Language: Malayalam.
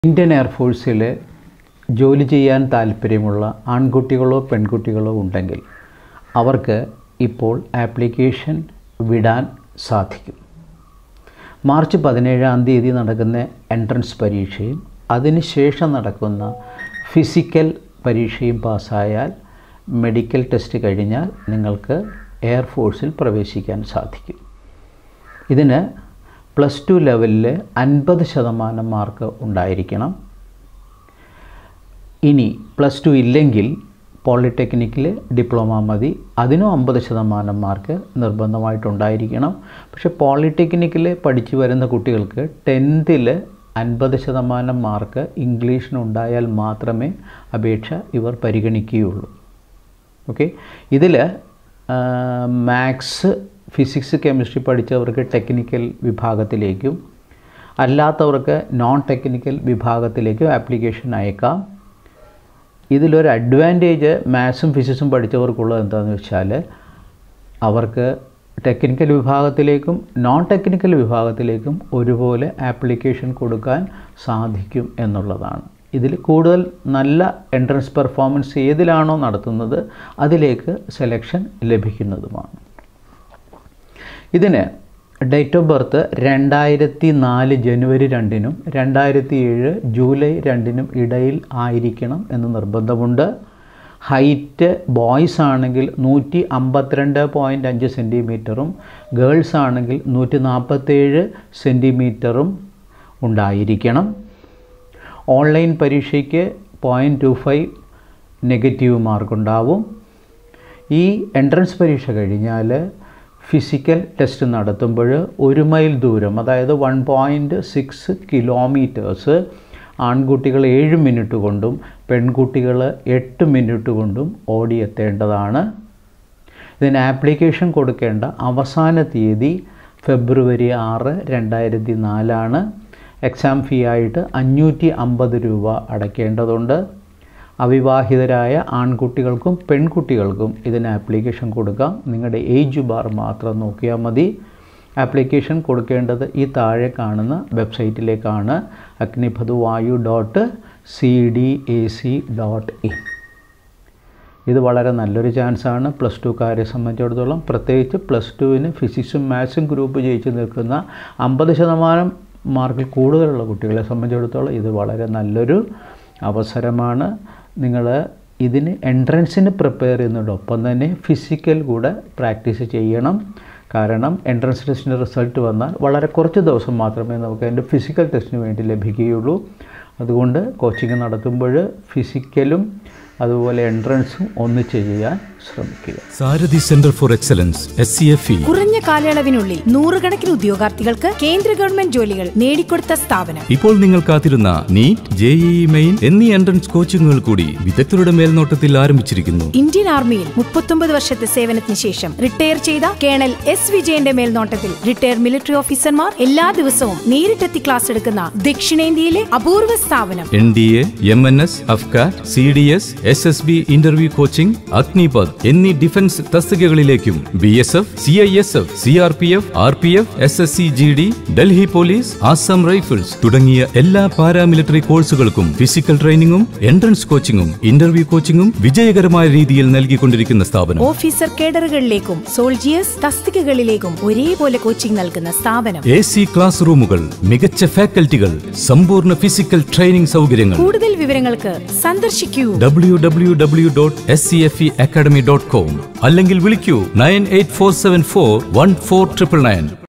ഇന്ത്യൻ എയർഫോഴ്സിൽ ജോലി ചെയ്യാൻ താൽപ്പര്യമുള്ള ആൺകുട്ടികളോ പെൺകുട്ടികളോ ഉണ്ടെങ്കിൽ അവർക്ക് ഇപ്പോൾ ആപ്ലിക്കേഷൻ വിടാൻ സാധിക്കും. മാർച്ച് 17-ാം തീയതി നടക്കുന്ന എൻട്രൻസ് പരീക്ഷയും അതിനുശേഷം നടക്കുന്ന ഫിസിക്കൽ പരീക്ഷയും പാസ്സായാൽ മെഡിക്കൽ ടെസ്റ്റ് കഴിഞ്ഞാൽ നിങ്ങൾക്ക് എയർഫോഴ്സിൽ പ്രവേശിക്കാൻ സാധിക്കും. ഇതിന് +2 ലെവലിൽ 50% മാർക്ക് ഉണ്ടായിരിക്കണം. ഇനി +2 ഇല്ലെങ്കിൽ പോളിടെക്നിക്കിൽ ഡിപ്ലോമ മതി, അതിനും 50% മാർക്ക് നിർബന്ധമായിട്ടുണ്ടായിരിക്കണം. പക്ഷേ പോളിടെക്നിക്കിൽ പഠിച്ചു വരുന്ന കുട്ടികൾക്ക് 10th 50% മാർക്ക് ഇംഗ്ലീഷിനുണ്ടായാൽ മാത്രമേ അപേക്ഷ ഇവർ പരിഗണിക്കുകയുള്ളൂ. ഓക്കെ, ഇതിൽ മാത്സ്, ഫിസിക്സ്, കെമിസ്ട്രി പഠിച്ചവർക്ക് ടെക്നിക്കൽ വിഭാഗത്തിലേക്കും അല്ലാത്തവർക്ക് നോൺ ടെക്നിക്കൽ വിഭാഗത്തിലേക്കും ആപ്ലിക്കേഷൻ അയക്കാം. ഇതിലൊരു അഡ്വാൻറ്റേജ് മാത്സും ഫിസിക്സും പഠിച്ചവർക്കുള്ളത് എന്താണെന്ന് വെച്ചാൽ അവർക്ക് ടെക്നിക്കൽ വിഭാഗത്തിലേക്കും നോൺ ടെക്നിക്കൽ വിഭാഗത്തിലേക്കും ഒരുപോലെ ആപ്ലിക്കേഷൻ കൊടുക്കാൻ സാധിക്കും എന്നുള്ളതാണ്. ഇതിൽ കൂടുതൽ നല്ല എൻട്രൻസ് പെർഫോമൻസ് ഏതിലാണോ നടത്തുന്നത് അതിലേക്ക് സെലക്ഷൻ ലഭിക്കുന്നതുമാണ്. ഇതിന് ഡേറ്റ് ഓഫ് ബർത്ത് 2004 ജനുവരി 2-നും 2007 ജൂലൈ 2-നും ഇടയിൽ ആയിരിക്കണം എന്ന് നിർബന്ധമുണ്ട്. ഹൈറ്റ് ബോയ്സ് ആണെങ്കിൽ 152.5 സെൻറ്റിമീറ്ററും ഗേൾസ് ആണെങ്കിൽ 147 സെൻറ്റിമീറ്ററും ഉണ്ടായിരിക്കണം. ഓൺലൈൻ പരീക്ഷയ്ക്ക് 0.25 നെഗറ്റീവ് മാർക്കുണ്ടാവും. ഈ എൻട്രൻസ് പരീക്ഷ കഴിഞ്ഞാൽ ഫിസിക്കൽ ടെസ്റ്റ് നടത്തുമ്പോൾ 1 മൈൽ ദൂരം, അതായത് 1.6 കിലോമീറ്റേഴ്സ് ആൺകുട്ടികൾ 7 മിനിറ്റ് കൊണ്ടും പെൺകുട്ടികൾ 8 മിനിറ്റ് കൊണ്ടും ഓടിയെത്തേണ്ടതാണ്. ഇതിന് ആപ്ലിക്കേഷൻ കൊടുക്കേണ്ട അവസാന തീയതി ഫെബ്രുവരി 6, 2004 എക്സാം ഫീ ആയിട്ട് 550 രൂപ അടയ്ക്കേണ്ടതുണ്ട്. അവിവാഹിതരായ ആൺകുട്ടികൾക്കും പെൺകുട്ടികൾക്കും ഇതിന് ആപ്ലിക്കേഷൻ കൊടുക്കാം. നിങ്ങളുടെ ഏജ് ബാർ മാത്രം നോക്കിയാൽ മതി. ആപ്ലിക്കേഷൻ കൊടുക്കേണ്ടത് ഈ താഴെ കാണുന്ന വെബ്സൈറ്റിലേക്കാണ്, agnipadhu.vayu.cdac.in. ഇത് വളരെ നല്ലൊരു ചാൻസാണ് +2കാരെ സംബന്ധിച്ചിടത്തോളം. പ്രത്യേകിച്ച് +2-ന് ഫിസിക്സും മാത്സും ഗ്രൂപ്പ് ജയിച്ച് നിൽക്കുന്ന 50% മാർക്കിൽ കൂടുതലുള്ള കുട്ടികളെ സംബന്ധിച്ചിടത്തോളം ഇത് വളരെ നല്ലൊരു അവസരമാണ്. നിങ്ങൾ ഇതിന് എൻട്രൻസിന് പ്രിപ്പയർ ചെയ്യുന്നതോടൊപ്പം തന്നെ ഫിസിക്കൽ കൂടെ പ്രാക്ടീസ് ചെയ്യണം. കാരണം എൻട്രൻസ് ടെസ്റ്റിൻ്റെ റിസൾട്ട് വന്നാൽ വളരെ കുറച്ച് ദിവസം മാത്രമേ നമുക്ക് അതിൻ്റെ ഫിസിക്കൽ ടെസ്റ്റിന് വേണ്ടി ലഭിക്കുകയുള്ളൂ. അതുകൊണ്ട് കോച്ചിങ് നടത്തുമ്പോൾ ഫിസിക്കലും അതുപോലെ എൻട്രൻസും ഒന്നിച്ച് ചെയ്യാൻ ശ്രമിക്കുക. Sarathi centre for excellence SCFE കുറഞ്ഞ കാലയളവിനുള്ളിൽ 100 ഉദ്യോഗാർത്ഥികൾക്ക് കേന്ദ്ര ഗവൺമെന്റ് ജോലികൾ നേടിക്കൊടുത്ത സ്ഥാപനം. ഇപ്പോൾ നിങ്ങൾ കാത്തിരുന്ന നീറ്റ്, JEE മെയിൻ എന്നീ എൻട്രൻസ് കോച്ചിങ്ങുകൾ കൂടി വിദഗ്ധരുടെ മേൽനോട്ടത്തിൽ ആരംഭിച്ചിരിക്കുന്നു. ഇന്ത്യൻ ആർമിയിൽ 39 വർഷത്തെ സേവനത്തിന് ശേഷം റിട്ടയർ ചെയ്ത കേണൽ S. വിജയന്റെ മേൽനോട്ടത്തിൽ റിട്ടയർ മിലിറ്ററി ഓഫീസർമാർ എല്ലാ ദിവസവും നേരിട്ടെത്തി ക്ലാസ് എടുക്കുന്ന ദക്ഷിണേന്ത്യയിലെ അപൂർവ സ്ഥാപനം. NDA, MNS, AFCAT, CDS, SSB interview coaching, Agnipath എന്നീ ഡിഫൻസ് തസ്തികകളിലേക്കും BSF, CISF, CRPF, RPF, SSC GD, Delhi police, Assam rifles തുടങ്ങിയ എല്ലാ പാരാമിലിറ്ററി കോഴ്സുകൾക്കും ഫിസിക്കൽ ട്രെയിനിങ്ങും എൻട്രൻസ് കോച്ചിങ്ങും ഇന്റർവ്യൂ കോച്ചിങ്ങും വിജയകരമായ രീതിയിൽ നൽകിക്കൊണ്ടിരിക്കുന്ന സ്ഥാപനം. ഓഫീസർ കേഡറുകളിലേക്കും സോൾജിയേഴ്സ് തസ്തികകളിലേക്കും ഒരേപോലെ കോച്ചിംഗ് നൽകുന്ന സ്ഥാപനം. AC ക്ലാസ് റൂമുകൾ, മികച്ച ഫാക്കൽറ്റികൾ, സമ്പൂർണ്ണ ഫിസിക്കൽ ട്രെയിനിംഗ് സൗകര്യങ്ങൾ. കൂടുതൽ വിവരങ്ങൾക്ക് സന്ദർശിക്കൂ www.scfeacademy.com അല്ലെങ്കിൽ വിളിക്കൂ 9847414999.